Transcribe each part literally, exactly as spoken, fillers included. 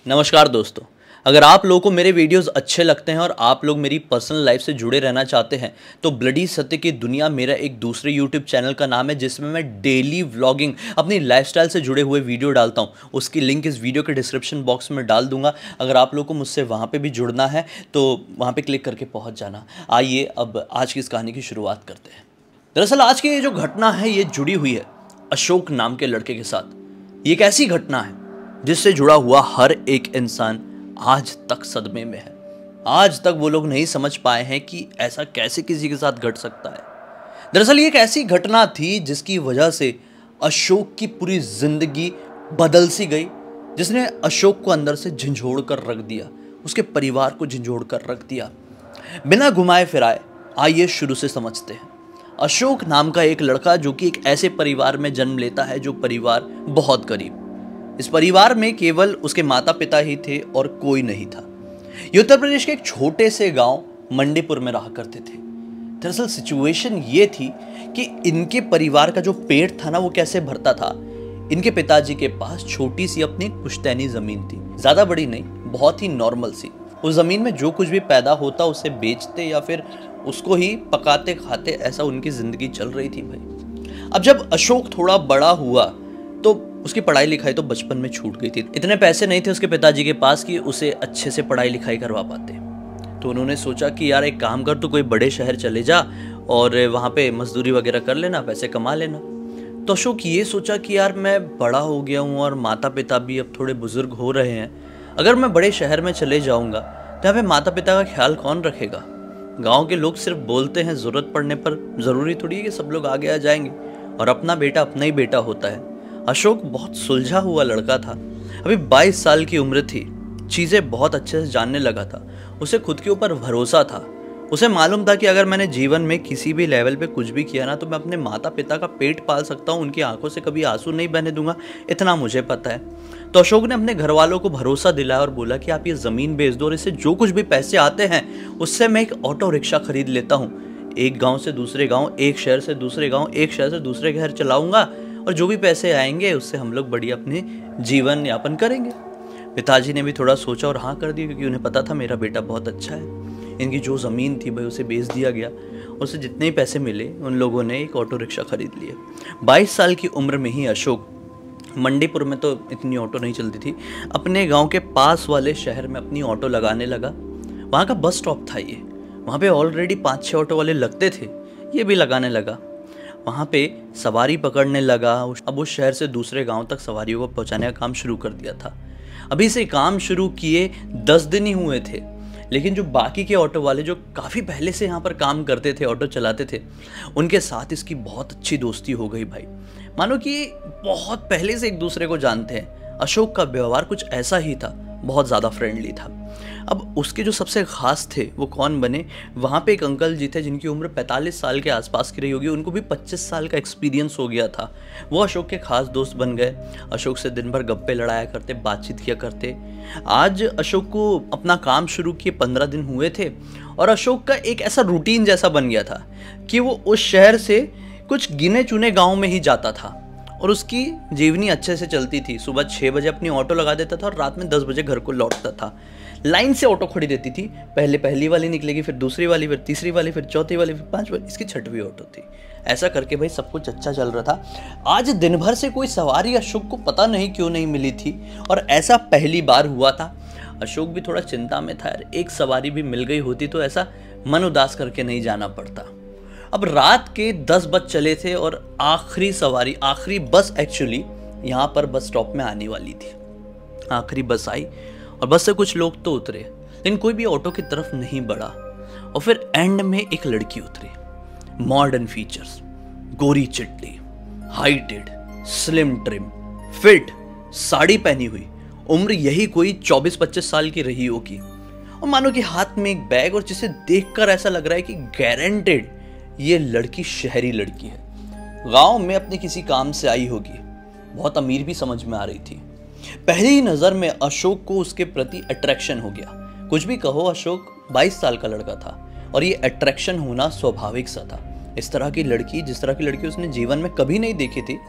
नमस्कार दोस्तों, अगर आप लोगों को मेरे वीडियोस अच्छे लगते हैं और आप लोग मेरी पर्सनल लाइफ से जुड़े रहना चाहते हैं तो ब्लडी सत्य की दुनिया मेरा एक दूसरे यूट्यूब चैनल का नाम है जिसमें मैं डेली व्लॉगिंग अपनी लाइफस्टाइल से जुड़े हुए वीडियो डालता हूं। उसकी लिंक इस वीडियो के डिस्क्रिप्शन बॉक्स में डाल दूंगा। अगर आप लोगों को मुझसे वहाँ पर भी जुड़ना है तो वहाँ पर क्लिक करके पहुँच जाना। आइए अब आज की इस कहानी की शुरुआत करते हैं। दरअसल आज की ये जो घटना है ये जुड़ी हुई है अशोक नाम के लड़के के साथ। ये एक ऐसी घटना है जिससे जुड़ा हुआ हर एक इंसान आज तक सदमे में है। आज तक वो लोग नहीं समझ पाए हैं कि ऐसा कैसे किसी के साथ घट सकता है। दरअसल ये एक ऐसी घटना थी जिसकी वजह से अशोक की पूरी जिंदगी बदल सी गई, जिसने अशोक को अंदर से झंझोड़ कर रख दिया, उसके परिवार को झंझोड़ कर रख दिया। बिना घुमाए फिराए आइए शुरू से समझते हैं। अशोक नाम का एक लड़का जो कि एक ऐसे परिवार में जन्म लेता है जो परिवार बहुत गरीब। इस परिवार में केवल उसके माता पिता ही थे और कोई नहीं था। ये उत्तर प्रदेश के एक छोटे से गांव मंडीपुर में रहा करते थे। दरअसल सिचुएशन ये थी कि इनके परिवार का जो पेट था ना वो कैसे भरता था। इनके पिताजी के पास छोटी सी अपनी पुश्तैनी जमीन थी, ज्यादा बड़ी नहीं, बहुत ही नॉर्मल सी। उस जमीन में जो कुछ भी पैदा होता उसे बेचते या फिर उसको ही पकाते खाते, ऐसा उनकी जिंदगी चल रही थी भाई। अब जब अशोक थोड़ा बड़ा हुआ तो उसकी पढ़ाई लिखाई तो बचपन में छूट गई थी। इतने पैसे नहीं थे उसके पिताजी के पास कि उसे अच्छे से पढ़ाई लिखाई करवा पाते। तो उन्होंने सोचा कि यार एक काम कर, तू कोई बड़े शहर चले जा और वहाँ पे मजदूरी वगैरह कर लेना, पैसे कमा लेना। तो अशोक ये सोचा कि यार मैं बड़ा हो गया हूँ और माता पिता भी अब थोड़े बुजुर्ग हो रहे हैं। अगर मैं बड़े शहर में चले जाऊँगा तो यहाँ पे माता पिता का ख्याल कौन रखेगा। गाँव के लोग सिर्फ बोलते हैं, ज़रूरत पड़ने पर ज़रूरी थोड़ी है कि सब लोग आगे आ जाएंगे और अपना बेटा अपना ही बेटा होता है। अशोक बहुत सुलझा हुआ लड़का था, अभी बाईस साल की उम्र थी, चीज़ें बहुत अच्छे से जानने लगा था। उसे खुद के ऊपर भरोसा था। उसे मालूम था कि अगर मैंने जीवन में किसी भी लेवल पे कुछ भी किया ना तो मैं अपने माता पिता का पेट पाल सकता हूँ, उनकी आंखों से कभी आंसू नहीं बहने दूंगा, इतना मुझे पता है। तो अशोक ने अपने घर वालों को भरोसा दिलाया और बोला कि आप ये ज़मीन बेच दो और इससे जो कुछ भी पैसे आते हैं उससे मैं एक ऑटो रिक्शा खरीद लेता हूँ। एक गाँव से दूसरे गाँव, एक शहर से दूसरे गाँव, एक शहर से दूसरे शहर चलाऊँगा और जो भी पैसे आएंगे उससे हम लोग बढ़िया अपने जीवन यापन करेंगे। पिताजी ने भी थोड़ा सोचा और हाँ कर दिया, क्योंकि उन्हें पता था मेरा बेटा बहुत अच्छा है। इनकी जो ज़मीन थी भाई उसे बेच दिया गया, उससे जितने ही पैसे मिले उन लोगों ने एक ऑटो रिक्शा खरीद लिया। बाईस साल की उम्र में ही अशोक, मंडीपुर में तो इतनी ऑटो नहीं चलती थी, अपने गाँव के पास वाले शहर में अपनी ऑटो लगाने लगा। वहाँ का बस स्टॉप था ये, वहाँ पर ऑलरेडी पाँच छः ऑटो वाले लगते थे, ये भी लगाने लगा। वहाँ पे सवारी पकड़ने लगा। अब उस शहर से दूसरे गांव तक सवारियों को पहुँचाने का काम शुरू कर दिया था। अभी से काम शुरू किए दस दिन ही हुए थे, लेकिन जो बाकी के ऑटो वाले जो काफ़ी पहले से यहाँ पर काम करते थे, ऑटो चलाते थे, उनके साथ इसकी बहुत अच्छी दोस्ती हो गई भाई। मानो कि बहुत पहले से एक दूसरे को जानते हैं। अशोक का व्यवहार कुछ ऐसा ही था, बहुत ज़्यादा फ्रेंडली था। अब उसके जो सबसे खास थे वो कौन बने, वहाँ पे एक अंकल जी थे जिनकी उम्र पैंतालीस साल के आसपास की रही होगी। उनको भी पच्चीस साल का एक्सपीरियंस हो गया था। वो अशोक के खास दोस्त बन गए। अशोक से दिन भर गप्पे लड़ाया करते, बातचीत किया करते। आज अशोक को अपना काम शुरू किए पंद्रह दिन हुए थे और अशोक का एक ऐसा रूटीन जैसा बन गया था कि वो उस शहर से कुछ गिने चुने गाँव में ही जाता था और उसकी जीवनी अच्छे से चलती थी। सुबह छः बजे अपनी ऑटो लगा देता था और रात में दस बजे घर को लौटता था। लाइन से ऑटो खड़ी रहती थी, पहले पहली वाली निकलेगी, फिर दूसरी वाली, फिर तीसरी वाली, फिर चौथी वाली, फिर पांचवी वाली, इसकी छठवीं ऑटो थी। ऐसा करके भाई सब कुछ अच्छा चल रहा था। आज दिन भर से कोई सवारी अशोक को पता नहीं क्यों नहीं मिली थी और ऐसा पहली बार हुआ था। अशोक भी थोड़ा चिंता में था, यार एक सवारी भी मिल गई होती तो ऐसा मन उदास करके नहीं जाना पड़ता। अब रात के दस बज चले थे और आखिरी सवारी, आखिरी बस एक्चुअली यहाँ पर बस स्टॉप में आने वाली थी। आखिरी बस आई और बस से कुछ लोग तो उतरे, लेकिन कोई भी ऑटो की तरफ नहीं बढ़ा। और फिर एंड में एक लड़की उतरी, मॉडर्न फीचर्स, गोरी चिट्टी, heighted, slim trim, fit, sari पहनी हुई, उम्र यही कोई चौबीस पच्चीस साल की रही होगी। और मानो कि हाथ में एक बैग, और जिसे देखकर ऐसा लग रहा है कि गारंटेड ये लड़की शहरी लड़की है, गांव में अपने किसी काम से आई होगी, बहुत अमीर भी समझ में आ रही थी। पहली ही नजर में अशोक को उसके प्रति अट्रैक्शन हो गया। कुछ भी कहो, अशोक बाईस साल का लड़का था और ये अट्रैक्शन होना स्वाभाविक सा था। इस तरह की लड़की, जिस तरह की लड़की उसने जीवन में कभी नहीं देखी थी,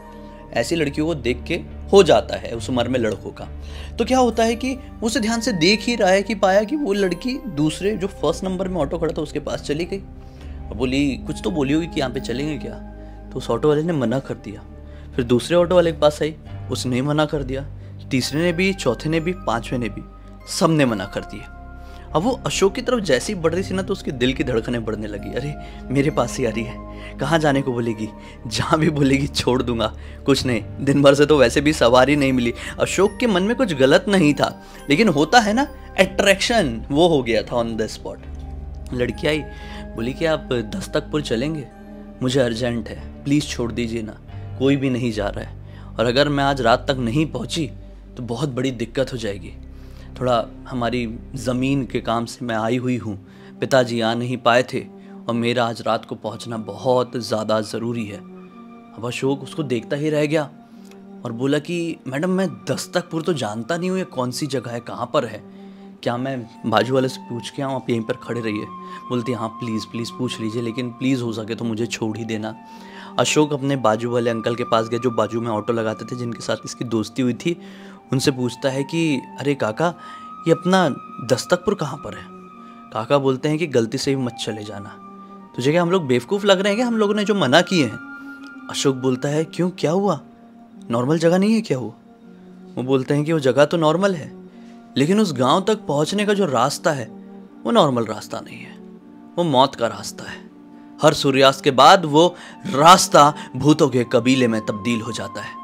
ऐसी लड़कियों को देख के हो जाता है उस उम्र में लड़कों का। तो क्या होता है कि उसे ध्यान से देख ही रहा है कि पाया कि वो लड़की दूसरे जो फर्स्ट नंबर में ऑटो खड़ा था उसके पास चली गई और बोली कुछ तो बोली होगी कि यहाँ पे चलेंगे क्या। तो उस ऑटो वाले ने मना कर दिया। फिर दूसरे ऑटो वाले के पास आई, उसने मना कर दिया, तीसरे ने भी, चौथे ने भी, पांचवें ने भी, सब ने मना कर दिया। अब वो अशोक की तरफ जैसे ही बढ़ रही थी ना तो उसके दिल की धड़कनें बढ़ने लगी। अरे मेरे पास ही आ रही है, कहाँ जाने को बोलेगी, जहाँ भी बोलेगी छोड़ दूंगा, कुछ नहीं, दिन भर से तो वैसे भी सवारी नहीं मिली। अशोक के मन में कुछ गलत नहीं था, लेकिन होता है ना अट्रैक्शन, वो हो गया था ऑन द स्पॉट। लड़की आई, बोली कि आप दस्तकपुर चलेंगे, मुझे अर्जेंट है, प्लीज़ छोड़ दीजिए ना, कोई भी नहीं जा रहा है, और अगर मैं आज रात तक नहीं पहुँची तो बहुत बड़ी दिक्कत हो जाएगी। थोड़ा हमारी ज़मीन के काम से मैं आई हुई हूँ, पिताजी आ नहीं पाए थे और मेरा आज रात को पहुँचना बहुत ज़्यादा ज़रूरी है। अब अशोक उसको देखता ही रह गया और बोला कि मैडम मैं दस्तकपुर तो जानता नहीं हूँ, ये कौन सी जगह है, कहाँ पर है, क्या मैं बाजू वाले से पूछ के आऊँ, आप यहीं पर खड़े रहिए। बोलती हाँ प्लीज़ प्लीज़ पूछ लीजिए, लेकिन प्लीज़ हो सके तो मुझे छोड़ ही देना। अशोक अपने बाजू वाले अंकल के पास गया जो बाजू में ऑटो लगाते थे, जिनके साथ इसकी दोस्ती हुई थी। उनसे पूछता है कि अरे काका, ये अपना दस्तकपुर कहाँ पर है। काका बोलते हैं कि गलती से भी मत चले जाना, तुझे क्या हम लोग बेवकूफ़ लग रहे हैं क्या, हम लोगों ने जो मना किए हैं। अशोक बोलता है क्यों, क्या हुआ, नॉर्मल जगह नहीं है क्या हुआ। वो बोलते हैं कि वो जगह तो नॉर्मल है, लेकिन उस गांव तक पहुंचने का जो रास्ता है वो नॉर्मल रास्ता नहीं है, वो मौत का रास्ता है। हर सूर्यास्त के बाद वो रास्ता भूतों के कबीले में तब्दील हो जाता है।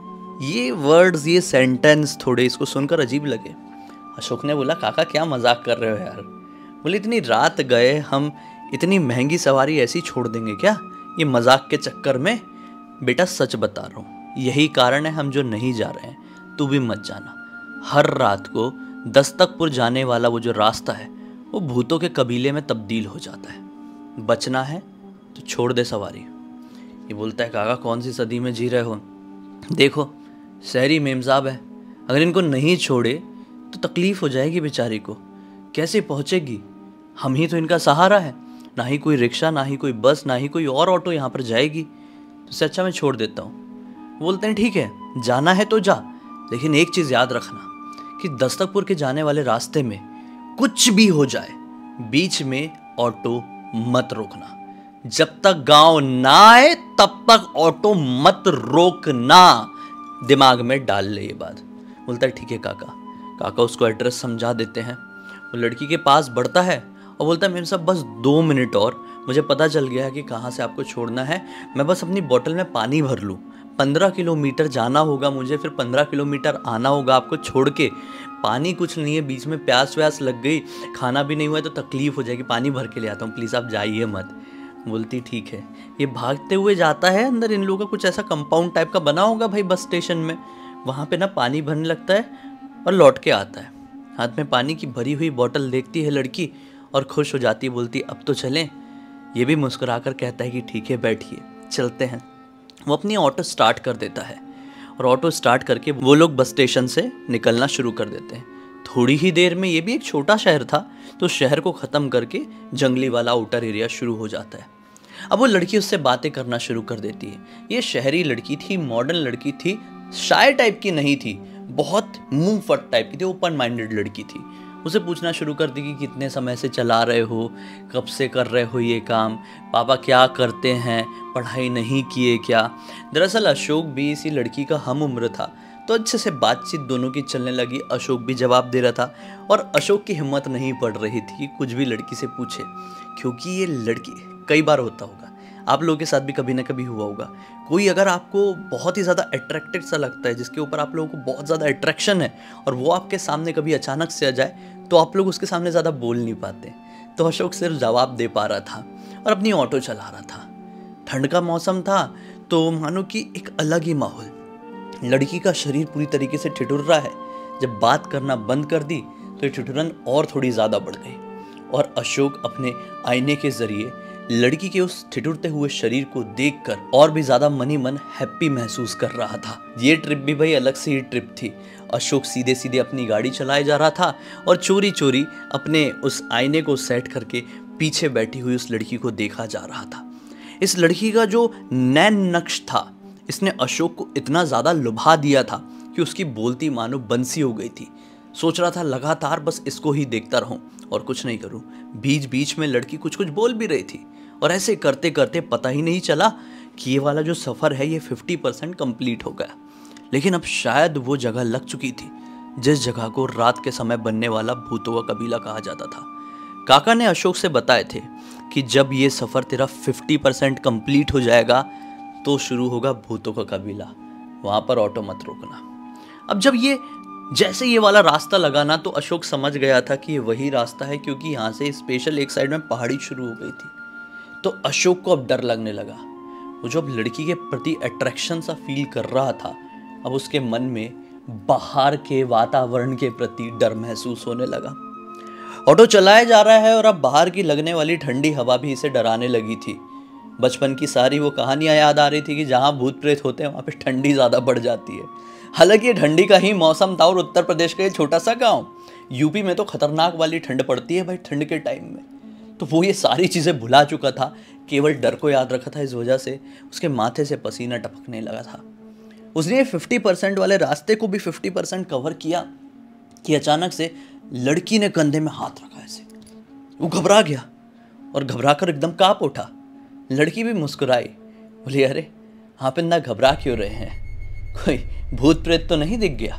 ये वर्ड्स, ये सेंटेंस थोड़े इसको सुनकर अजीब लगे। अशोक ने बोला काका क्या मजाक कर रहे हो यार। बोले इतनी रात गए हम, इतनी महंगी सवारी ऐसी छोड़ देंगे क्या, ये मजाक के चक्कर में। बेटा सच बता रहा हूँ, यही कारण है हम जो नहीं जा रहे हैं, तू भी मत जाना। हर रात को दस्तकपुर जाने वाला वो जो रास्ता है वो भूतों के कबीले में तब्दील हो जाता है, बचना है तो छोड़ दे सवारी। ये बोलता है काका कौन सी सदी में जी रहे हो, देखो शहरी मेमसाब है, अगर इनको नहीं छोड़े तो तकलीफ़ हो जाएगी बेचारी को, कैसे पहुँचेगी, हम ही तो इनका सहारा है, ना ही कोई रिक्शा, ना ही कोई बस, ना ही कोई और ऑटो यहाँ पर जाएगी, तो इससे अच्छा मैं छोड़ देता हूँ। बोलते हैं ठीक है जाना है तो जा, लेकिन एक चीज़ याद रखना कि दस्तकपुर के जाने वाले रास्ते में कुछ भी हो जाए, बीच में ऑटो मत रोकना, जब तक गांव ना आए तब तक ऑटो मत रोकना, दिमाग में डाल ले ये बात। बोलता है ठीक है काका। काका उसको एड्रेस समझा देते हैं। वो लड़की के पास बढ़ता है और बोलता है मेम साहब बस दो मिनट और, मुझे पता चल गया है कि कहाँ से आपको छोड़ना है, मैं बस अपनी बोतल में पानी भर लूँ, पंद्रह किलोमीटर जाना होगा मुझे, फिर पंद्रह किलोमीटर आना होगा आपको छोड़ के, पानी कुछ नहीं है, बीच में प्यास व्यास लग गई, खाना भी नहीं हुआ है तो तकलीफ़ हो जाएगी, पानी भर के ले आता हूँ, प्लीज़ आप जाइए मत। बोलती ठीक है। ये भागते हुए जाता है, अंदर इन लोगों का कुछ ऐसा कंपाउंड टाइप का बना होगा भाई बस स्टेशन में, वहाँ पे ना पानी भरने लगता है और लौट के आता है, हाथ में पानी की भरी हुई बोतल देखती है लड़की और खुश हो जाती है, बोलती अब तो चलें। ये भी मुस्कुरा कर कहता है कि ठीक है बैठिए चलते हैं। वो अपनी ऑटो स्टार्ट कर देता है और ऑटो स्टार्ट करके वो लोग बस स्टेशन से निकलना शुरू कर देते हैं। थोड़ी ही देर में, ये भी एक छोटा शहर था, तो शहर को ख़त्म करके जंगली वाला आउटर एरिया शुरू हो जाता है। अब वो लड़की उससे बातें करना शुरू कर देती है। ये शहरी लड़की थी, मॉडर्न लड़की थी, शाय टाइप की नहीं थी, बहुत मुंह फट टाइप की थी, ओपन माइंडेड लड़की थी। उसे पूछना शुरू कर दी कि कितने समय से चला रहे हो, कब से कर रहे हो ये काम, पापा क्या करते हैं, पढ़ाई नहीं किए क्या। दरअसल अशोक भी इसी लड़की का हम उम्र था, तो अच्छे से बातचीत दोनों की चलने लगी। अशोक भी जवाब दे रहा था और अशोक की हिम्मत नहीं पड़ रही थी कि कुछ भी लड़की से पूछे, क्योंकि ये लड़की, कई बार होता होगा, आप लोगों के साथ भी कभी ना कभी हुआ होगा, कोई अगर आपको बहुत ही ज़्यादा अट्रैक्टिव सा लगता है, जिसके ऊपर आप लोगों को बहुत ज़्यादा अट्रैक्शन है, और वो आपके सामने कभी अचानक से आ जाए तो आप लोग उसके सामने ज़्यादा बोल नहीं पाते। तो अशोक सिर्फ जवाब दे पा रहा था और अपनी ऑटो चला रहा था। ठंड का मौसम था तो मानो कि एक अलग ही माहौल। लड़की का शरीर पूरी तरीके से ठिठुर रहा है। जब बात करना बंद कर दी तो ये ठिठुरन और थोड़ी ज़्यादा बढ़ गई और अशोक अपने आईने के ज़रिए लड़की के उस ठिठुरते हुए शरीर को देखकर और भी ज़्यादा मनी मन हैप्पी महसूस कर रहा था। ये ट्रिप भी भाई अलग से ही ट्रिप थी। अशोक सीधे सीधे अपनी गाड़ी चलाए जा रहा था और चोरी चोरी अपने उस आईने को सेट करके पीछे बैठी हुई उस लड़की को देखा जा रहा था। इस लड़की का जो नैन नक्श था, इसने अशोक को इतना ज़्यादा लुभा दिया था कि उसकी बोलती मानो बंसी हो गई थी। सोच रहा था लगातार बस इसको ही देखता रहूं और कुछ नहीं करूं। बीच बीच में लड़की कुछ कुछ बोल भी रही थी और ऐसे करते करते पता ही नहीं चला कि ये वाला जो सफ़र है ये फिफ्टी परसेंट कंप्लीट हो गया। लेकिन अब शायद वो जगह लग चुकी थी जिस जगह को रात के समय बनने वाला भूतों का कबीला कहा जाता था। काका ने अशोक से बताए थे कि जब ये सफ़र तेरा फिफ्टी परसेंट कंप्लीट हो जाएगा तो शुरू होगा भूतों का कबीला, वहाँ पर ऑटो मत रोकना। अब जब ये जैसे ये वाला रास्ता लगा ना तो अशोक समझ गया था कि ये वही रास्ता है, क्योंकि यहाँ से स्पेशल एक साइड में पहाड़ी शुरू हो गई थी। तो अशोक को अब डर लगने लगा। वो जो अब लड़की के प्रति अट्रैक्शन सा फील कर रहा था, अब उसके मन में बाहर के वातावरण के प्रति डर महसूस होने लगा। ऑटो चलाया जा रहा है और अब बाहर की लगने वाली ठंडी हवा भी इसे डराने लगी थी। बचपन की सारी वो कहानियां याद आ रही थी कि जहाँ भूत प्रेत होते हैं वहाँ पे ठंडी ज़्यादा बढ़ जाती है। हालांकि ये ठंडी का ही मौसम था और उत्तर प्रदेश का ये छोटा सा गांव, यूपी में तो खतरनाक वाली ठंड पड़ती है भाई ठंड के टाइम में। तो वो ये सारी चीज़ें भुला चुका था, केवल डर को याद रखा था। इस वजह से उसके माथे से पसीना टपकने लगा था। उसने फिफ्टी परसेंट वाले रास्ते को भी फिफ्टी परसेंट कवर किया कि अचानक से लड़की ने कंधे में हाथ रखा। ऐसे वो घबरा गया और घबरा कर एकदम काँप उठा। लड़की भी मुस्कुराई, बोली अरे आप इतना घबरा क्यों रहे हैं, कोई भूत प्रेत तो नहीं दिख गया।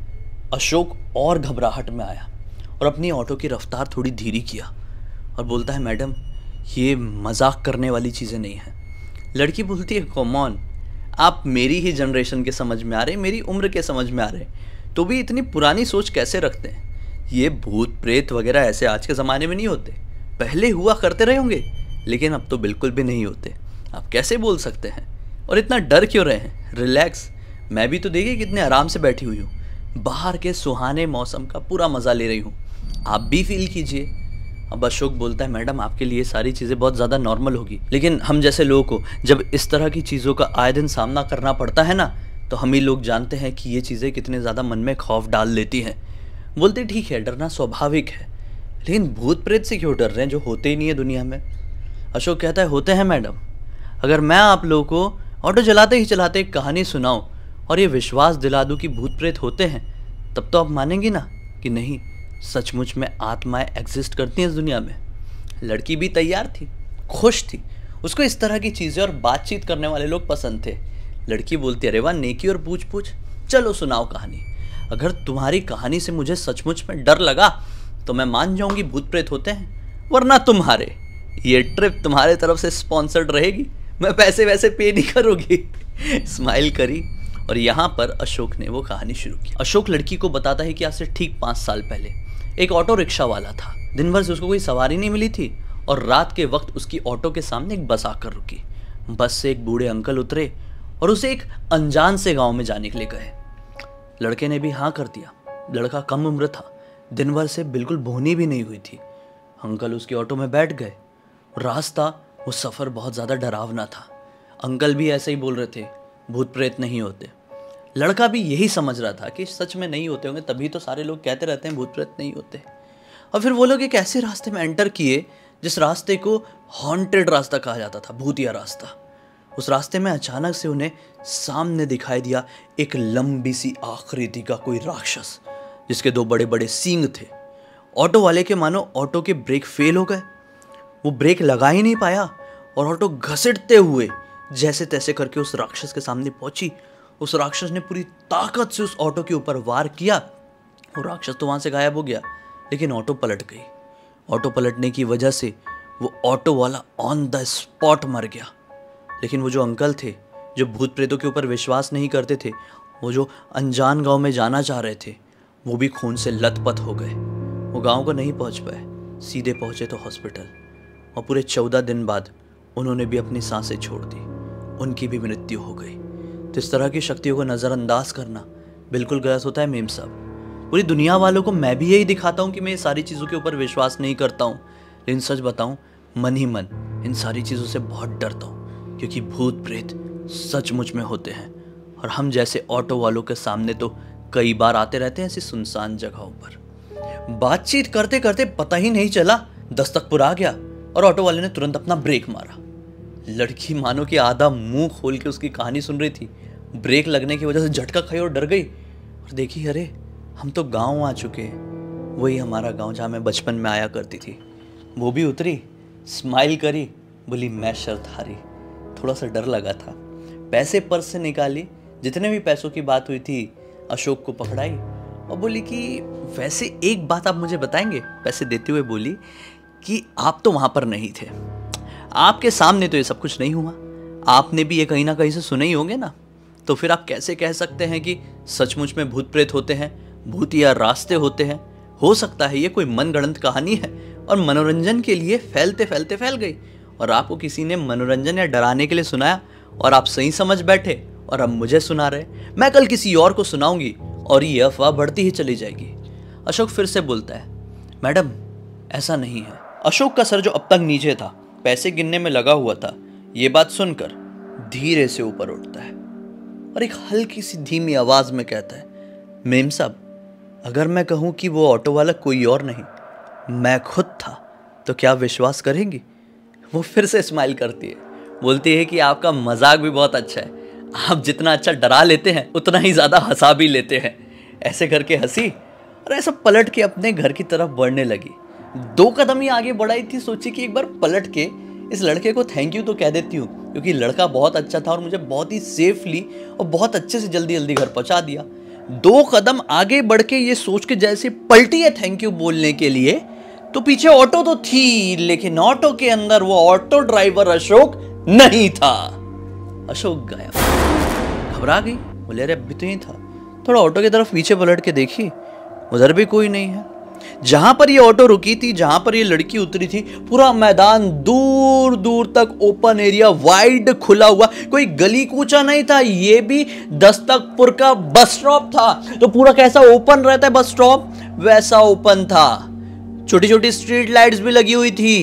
अशोक और घबराहट में आया और अपनी ऑटो की रफ्तार थोड़ी धीरे किया और बोलता है मैडम ये मजाक करने वाली चीज़ें नहीं हैं। लड़की बोलती है कम ऑन, आप मेरी ही जनरेशन के समझ में आ रहे, मेरी उम्र के समझ में आ रहे, तो भी इतनी पुरानी सोच कैसे रखते हैं। ये भूत प्रेत वगैरह ऐसे आज के ज़माने में नहीं होते, पहले हुआ करते रहे होंगे लेकिन अब तो बिल्कुल भी नहीं होते। आप कैसे बोल सकते हैं और इतना डर क्यों रहे हैं। रिलैक्स, मैं भी तो देखिए कितने आराम से बैठी हुई हूँ, बाहर के सुहाने मौसम का पूरा मज़ा ले रही हूँ, आप भी फील कीजिए। अब अशोक बोलता है मैडम आपके लिए सारी चीज़ें बहुत ज़्यादा नॉर्मल होगी, लेकिन हम जैसे लोगों को जब इस तरह की चीज़ों का आए दिन सामना करना पड़ता है ना, तो हम ही लोग जानते हैं कि ये चीज़ें कितने ज़्यादा मन में खौफ डाल देती हैं। बोलते ठीक है डरना स्वाभाविक है, लेकिन भूत प्रेत से क्यों डर रहे हैं जो होते ही नहीं है दुनिया में। अशोक कहता है होते हैं मैडम, अगर मैं आप लोगों को ऑटो चलाते ही चलाते एक कहानी सुनाऊं और ये विश्वास दिला दूं कि भूत प्रेत होते हैं, तब तो आप मानेंगी ना कि नहीं सचमुच में आत्माएं एग्जिस्ट करती हैं इस दुनिया में। लड़की भी तैयार थी, खुश थी, उसको इस तरह की चीज़ें और बातचीत करने वाले लोग पसंद थे। लड़की बोलती अरे वाह नेकी और पूछ पूछ, चलो सुनाओ कहानी। अगर तुम्हारी कहानी से मुझे सचमुच में डर लगा तो मैं मान जाऊंगी भूत प्रेत होते हैं, वरना तुम्हारे ये ट्रिप तुम्हारे तरफ से स्पॉन्सर्ड रहेगी, मैं पैसे वैसे पे नहीं करूँगी। स्माइल करी और यहाँ पर अशोक ने वो कहानी शुरू की। अशोक लड़की को बताता है कि आज से ठीक पाँच साल पहले एक ऑटो रिक्शा वाला था। दिन भर से उसको कोई सवारी नहीं मिली थी और रात के वक्त उसकी ऑटो के सामने एक बस आकर रुकी। बस से एक बूढ़े अंकल उतरे और उसे एक अनजान से गाँव में जाने के लिए कहे। लड़के ने भी हाँ कर दिया। लड़का कम उम्र था, दिन भर से बिल्कुल बोहनी भी नहीं हुई थी। अंकल उसकी ऑटो में बैठ गए। रास्ता वो सफ़र बहुत ज़्यादा डरावना था। अंकल भी ऐसे ही बोल रहे थे भूत प्रेत नहीं होते। लड़का भी यही समझ रहा था कि सच में नहीं होते होंगे, तभी तो सारे लोग कहते रहते हैं भूत प्रेत नहीं होते। और फिर वो लोग एक ऐसे रास्ते में एंटर किए जिस रास्ते को हॉन्टेड रास्ता कहा जाता था, भूतिया रास्ता। उस रास्ते में अचानक से उन्हें सामने दिखाई दिया एक लंबी सी आकृति का कोई राक्षस जिसके दो बड़े बड़े सींग थे। ऑटो वाले के मानो ऑटो के ब्रेक फेल हो गए, वो ब्रेक लगा ही नहीं पाया और ऑटो घसीटते हुए जैसे तैसे करके उस राक्षस के सामने पहुंची। उस राक्षस ने पूरी ताकत से उस ऑटो के ऊपर वार किया और राक्षस तो वहां से गायब हो गया, लेकिन ऑटो पलट गई। ऑटो पलटने की वजह से वो ऑटो वाला ऑन द स्पॉट मर गया। लेकिन वो जो अंकल थे जो भूत प्रेतों के ऊपर विश्वास नहीं करते थे, वो जो अनजान गांव में जाना चाह रहे थे, वो भी खून से लथपथ हो गए। वो गांव को नहीं पहुंच पाए, सीधे पहुंचे तो हॉस्पिटल, और पूरे चौदह दिन बाद उन्होंने भी अपनी सांसें छोड़ दी, उनकी भी मृत्यु हो गई। तो इस तरह की शक्तियों को नज़रअंदाज करना बिल्कुल गलत होता है मेम साहब। पूरी दुनिया वालों को मैं भी यही दिखाता हूँ कि मैं ये सारी चीज़ों के ऊपर विश्वास नहीं करता हूँ, लेकिन सच बताऊँ मन ही मन इन सारी चीज़ों से बहुत डरता हूँ, क्योंकि भूत प्रेत सचमुच में होते हैं और हम जैसे ऑटो वालों के सामने तो कई बार आते रहते हैं ऐसी सुनसान जगहों पर। बातचीत करते करते पता ही नहीं चला दस्तकपुर आ गया और ऑटो वाले ने तुरंत अपना ब्रेक मारा। लड़की मानो कि आधा मुंह खोल के उसकी कहानी सुन रही थी। ब्रेक लगने की वजह से झटका खाई और डर गई और देखी, अरे हम तो गांव आ चुके हैं, वही हमारा गांव जहाँ मैं बचपन में आया करती थी। वो भी उतरी, स्माइल करी, बोली मैं शर्तहारी। थोड़ा सा डर लगा था। पैसे पर्स से निकाली, जितने भी पैसों की बात हुई थी अशोक को पकड़ाई और बोली कि वैसे एक बात आप मुझे बताएंगे। पैसे देते हुए बोली कि आप तो वहाँ पर नहीं थे, आपके सामने तो ये सब कुछ नहीं हुआ, आपने भी ये कहीं ना कहीं से सुने ही होंगे ना, तो फिर आप कैसे कह सकते हैं कि सचमुच में भूत प्रेत होते हैं, भूत या रास्ते होते हैं। हो सकता है ये कोई मनगढ़ंत कहानी है और मनोरंजन के लिए फैलते फैलते फैल गई और आपको किसी ने मनोरंजन या डराने के लिए सुनाया और आप सही समझ बैठे और अब मुझे सुना रहे। मैं कल किसी और को सुनाऊंगी और ये अफवाह बढ़ती ही चली जाएगी। अशोक फिर से बोलता है, मैडम ऐसा नहीं है। अशोक का सर जो अब तक नीचे था, पैसे गिनने में लगा हुआ था, ये बात सुनकर धीरे से ऊपर उठता है और एक हल्की सी धीमी आवाज में कहता है, मेम साहब अगर मैं कहूं कि वो ऑटो वाला कोई और नहीं, मैं खुद था, तो क्या आप विश्वास करेंगी? वो फिर से स्माइल करती है, बोलती है कि आपका मजाक भी बहुत अच्छा है, आप जितना अच्छा डरा लेते हैं उतना ही ज़्यादा हंसा भी लेते हैं। ऐसे करके हंसी और ऐसा पलट के अपने घर की तरफ बढ़ने लगी। दो कदम ही आगे बढ़ाई थी, सोची कि एक बार पलट के इस लड़के को थैंक यू तो कह देती हूँ, क्योंकि लड़का बहुत अच्छा था और मुझे बहुत ही सेफली और बहुत अच्छे से जल्दी जल्दी घर पहुँचा दिया। दो कदम आगे बढ़ के ये सोच के जैसे पलटी है थैंक यू बोलने के लिए, तो पीछे ऑटो तो थी, लेकिन ऑटो के अंदर वो ऑटो ड्राइवर अशोक नहीं था। अशोक गायब। घबरा गई, बोले अरे अभी तो ही था। थोड़ा ऑटो की तरफ पीछे पलट के देखी, उधर भी कोई नहीं है। जहां पर ये ऑटो रुकी थी, जहां पर ये लड़की उतरी थी, पूरा मैदान दूर दूर तक ओपन एरिया वाइड खुला हुआ, कोई गली कूचा नहीं था। ये भी दस्तकपुर का बस स्टॉप था, तो पूरा कैसा ओपन रहता है बस स्टॉप, वैसा ओपन था। छोटी छोटी स्ट्रीट लाइट्स भी लगी हुई थी।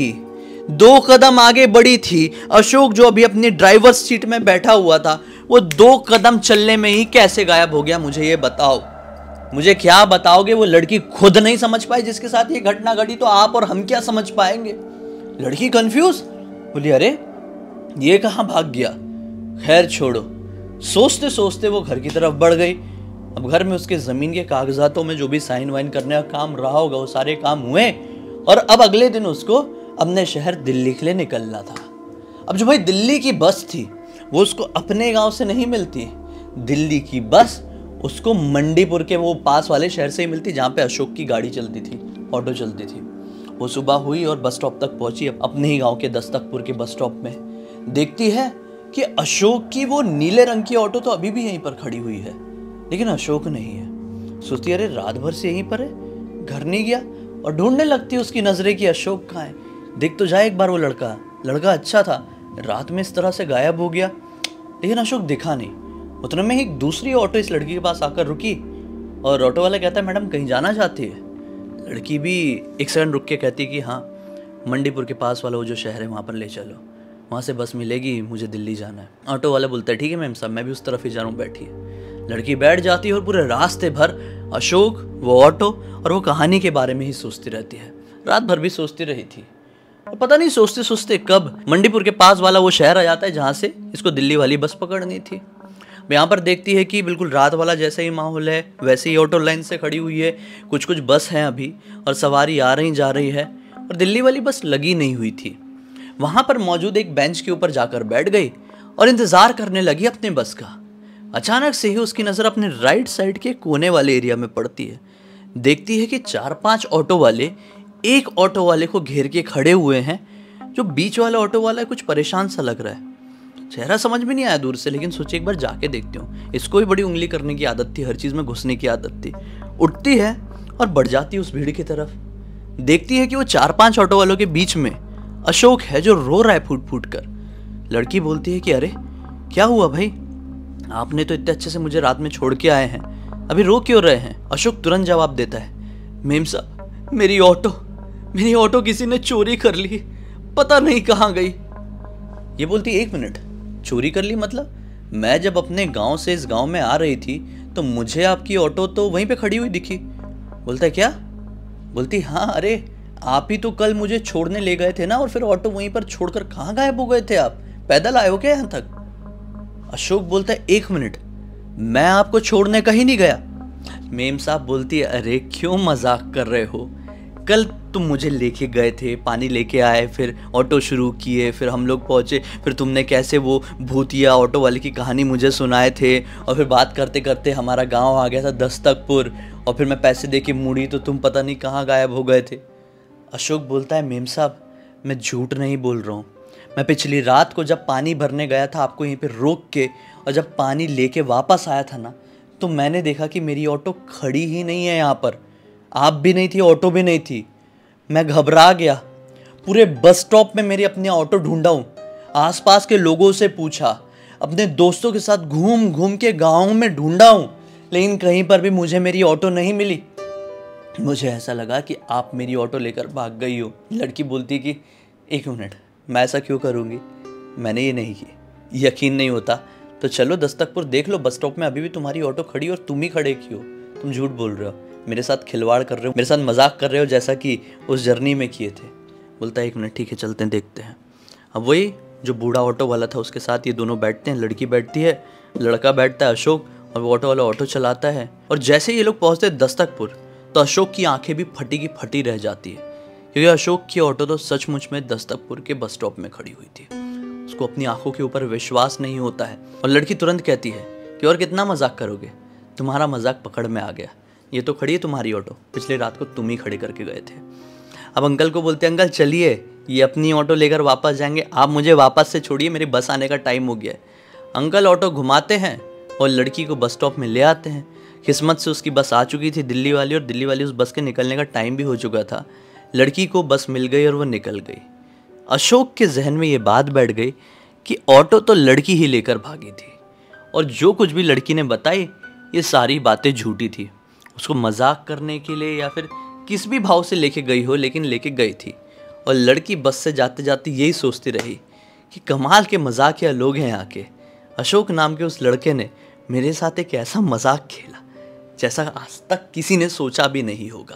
दो कदम आगे बढ़ी थी। अशोक जो अभी अपनी ड्राइवर सीट में बैठा हुआ था, वो दो कदम चलने में ही कैसे गायब हो गया, मुझे ये बताओ। मुझे क्या बताओगे? वो लड़की खुद नहीं समझ पाई जिसके साथ ये घटना घटी, तो आप और हम क्या समझ पाएंगे? लड़की कंफ्यूज, बोली अरे ये कहां भाग गया। खैर छोड़ो, सोचते सोचते वो घर की तरफ बढ़ गई। अब घर में उसके जमीन के कागजातों में जो भी साइन वाइन करने का काम रहा होगा, वो सारे काम हुए और अब अगले दिन उसको अपने शहर दिल्ली के लिए निकलना था। अब जो भाई दिल्ली की बस थी, वो उसको अपने गांव से नहीं मिलती। दिल्ली की बस उसको मंडीपुर के वो पास वाले शहर से ही मिलती, जहाँ पे अशोक की गाड़ी चलती थी, ऑटो चलती थी। वो सुबह हुई और बस स्टॉप तक पहुंची, अपने ही गांव के दस्तकपुर के बस स्टॉप में। देखती है कि अशोक की वो नीले रंग की ऑटो तो अभी भी यहीं पर खड़ी हुई है, लेकिन अशोक नहीं है। सोचती अरे रात भर से यहीं पर है, घर नहीं गया, और ढूंढने लगती है उसकी नजरें कि अशोक कहाँ है। देख तो जाए एक बार वो लड़का, लड़का अच्छा था, रात में इस तरह से गायब हो गया, लेकिन अशोक दिखा नहीं। उतने में ही एक दूसरी ऑटो इस लड़की के पास आकर रुकी और ऑटो वाला कहता है मैडम कहीं जाना चाहती है? लड़की भी एक सेकंड रुक के कहती है कि हाँ, मंडीपुर के पास वाला वो जो शहर है वहाँ पर ले चलो, वहाँ से बस मिलेगी, मुझे दिल्ली जाना है। ऑटो वाला बोलता है ठीक है मैम साहब, मैं भी उस तरफ ही जा रहा हूँ, बैठिए। लड़की बैठ जाती है और पूरे रास्ते भर अशोक, वो ऑटो और वो कहानी के बारे में ही सोचती रहती है। रात भर भी सोचती रही थी और पता नहीं सोचते सोचते कब मंडीपुर के पास वाला वो शहर आ जाता है जहाँ से इसको दिल्ली वाली बस पकड़नी थी। यहाँ पर देखती है कि बिल्कुल रात वाला जैसा ही माहौल है, वैसे ही ऑटो लाइन से खड़ी हुई है, कुछ कुछ बस हैं अभी और सवारी आ रही जा रही है, और दिल्ली वाली बस लगी नहीं हुई थी। वहाँ पर मौजूद एक बेंच के ऊपर जाकर बैठ गई और इंतज़ार करने लगी अपने बस का। अचानक से ही उसकी नज़र अपने राइट साइड के कोने वाले एरिया में पड़ती है। देखती है कि चार पांच ऑटो वाले एक ऑटो वाले को घेर के खड़े हुए हैं। जो बीच वाला ऑटो वाला है कुछ परेशान सा लग रहा है, चेहरा समझ में नहीं आया दूर से, लेकिन सोची एक बार जाके देखती हूँ। इसको भी बड़ी उंगली करने की आदत थी, हर चीज़ में घुसने की आदत थी। उठती है और बढ़ जाती है उस भीड़ की तरफ। देखती है कि वो चार पांच ऑटो वालों के बीच में अशोक है जो रो रहा है फूट फूट कर। लड़की बोलती है कि अरे क्या हुआ भाई, आपने तो इतने अच्छे से मुझे रात में छोड़ के आए हैं, अभी रो क्यों रहे हैं? अशोक तुरंत जवाब देता है, मेम साहब मेरी ऑटो मेरी ऑटो किसी ने चोरी कर ली, पता नहीं कहाँ गई। ये बोलती एक मिनट, चोरी कर ली मतलब? मैं जब अपने गांव से इस गांव में आ रही थी तो मुझे आपकी ऑटो तो वहीं पे खड़ी हुई दिखी। बोलता है क्या? बोलती हाँ, अरे आप ही तो कल मुझे छोड़ने ले गए थे ना, और फिर ऑटो वहीं पर छोड़कर कहाँ गायब हो गए थे आप? पैदल आए हो क्या यहाँ तक? अशोक बोलता है एक मिनट, मैं आपको छोड़ने कहीं नहीं गया। मेम साहब बोलती है अरे क्यों मजाक कर रहे हो, कल तुम मुझे लेके गए थे, पानी लेके आए, फिर ऑटो शुरू किए, फिर हम लोग पहुँचे, फिर तुमने कैसे वो भूतिया ऑटो वाले की कहानी मुझे सुनाए थे, और फिर बात करते करते हमारा गांव आ गया था दस्तकपुर, और फिर मैं पैसे दे के मुड़ी तो तुम पता नहीं कहाँ गायब हो गए थे। अशोक बोलता है मेम साहब मैं झूठ नहीं बोल रहा हूँ, मैं पिछली रात को जब पानी भरने गया था आपको यहीं पे रोक के, और जब पानी लेके वापस आया था ना, तो मैंने देखा कि मेरी ऑटो खड़ी ही नहीं है यहाँ पर, आप भी नहीं थी, ऑटो भी नहीं थी। मैं घबरा गया, पूरे बस स्टॉप में मेरी अपनी ऑटो ढूंढा हूँ, आसपास के लोगों से पूछा, अपने दोस्तों के साथ घूम घूम के गाँव में ढूंढा हूँ, लेकिन कहीं पर भी मुझे मेरी ऑटो नहीं मिली। मुझे ऐसा लगा कि आप मेरी ऑटो लेकर भाग गई हो। लड़की बोलती कि एक मिनट, मैं ऐसा क्यों करूँगी, मैंने ये नहीं की। यकीन नहीं होता तो चलो दस्तकपुर देख लो, बस स्टॉप में अभी भी तुम्हारी ऑटो खड़ी और तुम ही खड़े की हो। तुम झूठ बोल रहे हो, मेरे साथ खिलवाड़ कर रहे हो, मेरे साथ मजाक कर रहे हो, जैसा कि उस जर्नी में किए थे। बोलता है एक मिनट ठीक है, चलते हैं देखते हैं। अब वही जो बूढ़ा ऑटो वाला था उसके साथ ये दोनों बैठते हैं, लड़की बैठती है, लड़का बैठता है अशोक, और वो ऑटो वाला ऑटो चलाता है। और जैसे ये लोग पहुँचते हैं दस्तकपुर तो अशोक की आंखें भी फटी की फटी रह जाती है, क्योंकि अशोक की ऑटो तो सचमुच में दस्तकपुर के बस स्टॉप में खड़ी हुई थी। उसको अपनी आंखों के ऊपर विश्वास नहीं होता है, और लड़की तुरंत कहती है कि और कितना मजाक करोगे, तुम्हारा मजाक पकड़ में आ गया, ये तो खड़ी है तुम्हारी ऑटो, पिछले रात को तुम ही खड़े करके गए थे। अब अंकल को बोलते हैं अंकल चलिए, ये अपनी ऑटो लेकर वापस जाएंगे, आप मुझे वापस से छोड़िए, मेरे बस आने का टाइम हो गया है। अंकल ऑटो घुमाते हैं और लड़की को बस स्टॉप में ले आते हैं। किस्मत से उसकी बस आ चुकी थी दिल्ली वाली, और दिल्ली वाली उस बस के निकलने का टाइम भी हो चुका था। लड़की को बस मिल गई और वो निकल गई। अशोक के जहन में ये बात बैठ गई कि ऑटो तो लड़की ही लेकर भागी थी, और जो कुछ भी लड़की ने बताई ये सारी बातें झूठी थी। उसको मजाक करने के लिए या फिर किस भी भाव से लेके गई हो, लेकिन लेके गई थी। और लड़की बस से जाते जाते यही सोचती रही कि कमाल के मजाकिया लोग हैं यहाँ के। अशोक नाम के उस लड़के ने मेरे साथ एक ऐसा मजाक खेला जैसा आज तक किसी ने सोचा भी नहीं होगा।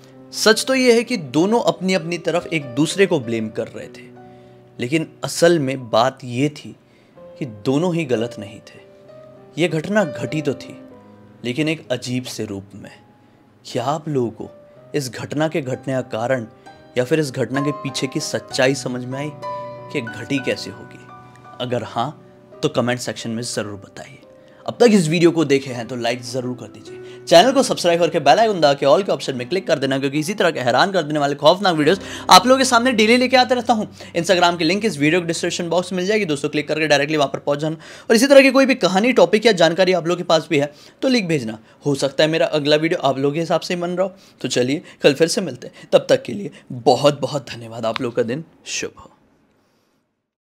सच तो यह है कि दोनों अपनी अपनी तरफ एक दूसरे को ब्लेम कर रहे थे, लेकिन असल में बात यह थी कि दोनों ही गलत नहीं थे। यह घटना घटी तो थी, लेकिन एक अजीब से रूप में। क्या आप लोगों को इस घटना के घटने का कारण या फिर इस घटना के पीछे की सच्चाई समझ में आई कि घटी कैसे होगी? अगर हाँ तो कमेंट सेक्शन में ज़रूर बताइए। अब तक इस वीडियो को देखे हैं तो लाइक ज़रूर कर दीजिए, चैनल को सब्सक्राइब करके बेल आइकन दबा के ऑल के ऑप्शन में क्लिक कर देना, क्योंकि इसी तरह के हैरान कर देने वाले खौफनाक वीडियोस आप लोगों के सामने डेली लेके आते रहता हूं। इंस्टाग्राम की लिंक इस वीडियो के डिस्क्रिप्शन बॉक्स में मिल जाएगी, दोस्तों क्लिक करके डायरेक्टली वहां पर पहुंच जाना। और इसी तरह की कोई भी कहानी, टॉपिक या जानकारी आप लोगों के पास भी है तो लिंक भेजना, हो सकता है मेरा अगला वीडियो आप लोगों के हिसाब से बन रहा हो। तो चलिए कल फिर से मिलते हैं, तब तक के लिए बहुत बहुत धन्यवाद। आप लोग का दिन शुभ हो।